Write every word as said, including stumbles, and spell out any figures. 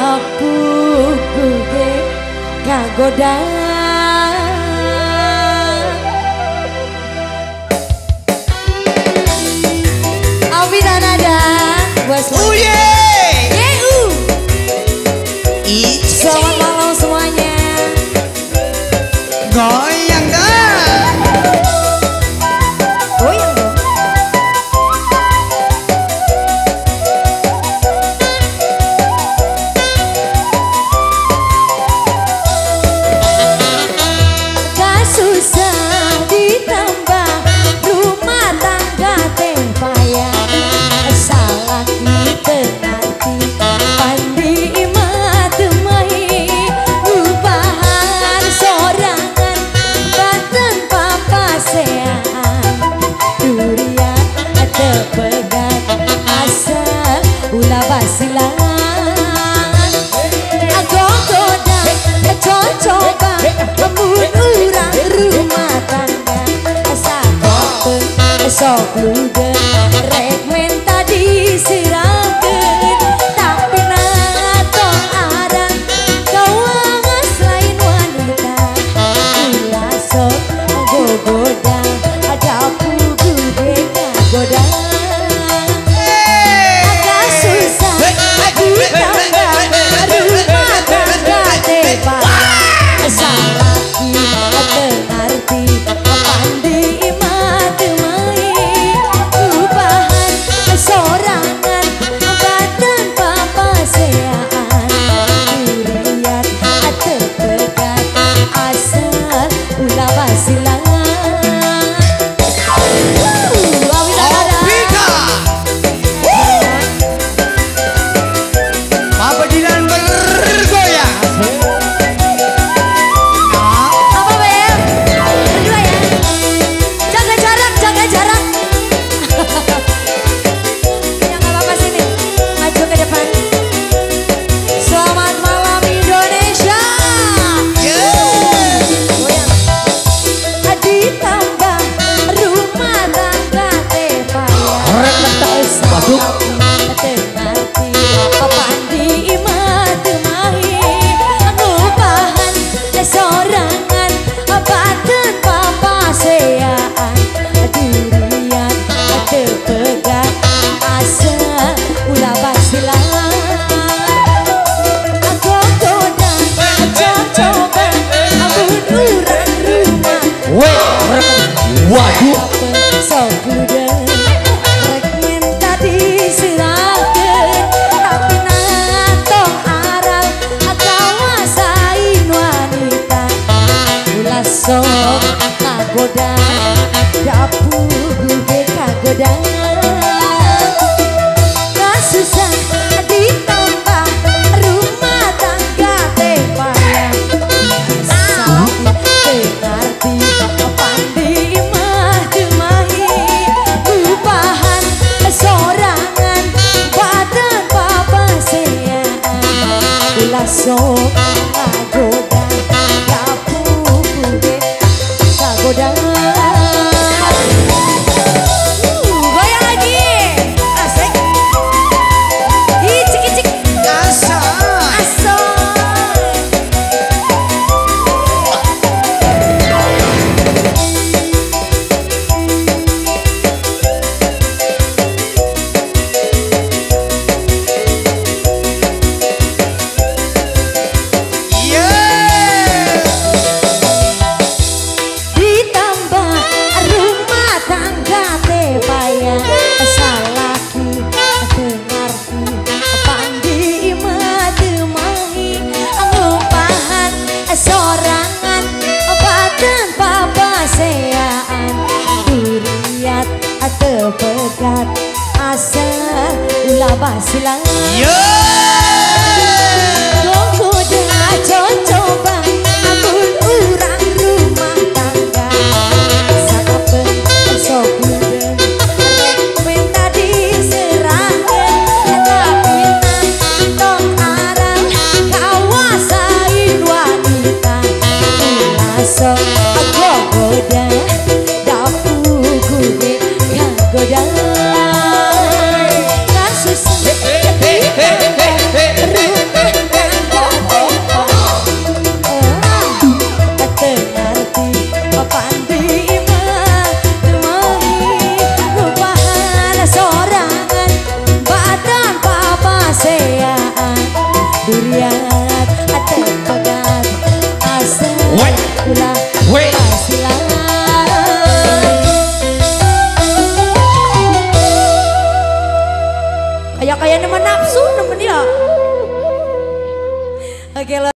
dapuku ge kagoda. Alvin Ananda buat Oh yeah. Yehu. Selamat malam semuanya. Goyang dah. Goyang dong. Gak susah ditambah rumah tangga teh payah. Salah kita nanti pandi imah temai ubahan sorangan baten papa sean durian tepegat asal ulah basilan agogoda cocoba amun urang rumah tangga sakote sok lude rek menta disirakeun tapi nato arang kawangas lain wanita ulah sok gogoda ada pugu deka goda agak susah ditambah rumah tangga tepa salaki tengarti pandi imah temai ubahan sorangan badan papa seaan durian tepegat asal ulah basilan. Papa Dilan bergoyang. Apa Beb? Berdua ya? Jaga jarak, jaga jarak. Ya nggak apa-apa sini, maju ke depan. Selamat malam Indonesia. Goyang. Ditambah rumah tangga teh payah. Masuk. Tengarti pandi imah temai ngubahan sorangan baten papa seaan durian tepegat asal ulah basilan agogoda cocoba amun urang rumah Waduh. sok ludeung rek minta disirakeun tapi nato arang kawasain wanita ulah sok kagoda dapugu ge kagoda kasusah ditambah rumah tangga teh payah sakit tengarti pandi imah temai ubahan sorangan badan papa sean ulah sok kagoda dapugu ge kagoda. Uh, goyang lagi asik icik icik Asa. asal. Yeah. Ditambah rumah tangga teh payah salaki tengarti pandi imah temai ngubahan sorangan badan papa seaan duriat tepegat asal ulah basilan gogoda cocoba amun urang rumah tangga sakapeung sok ludeung rek menta diseraheun tapi tong arang kawasain wanita ulah sok gogoda dapugu ge kagoda kasus kayak kayak nemen nafsu nemen ya. Oke.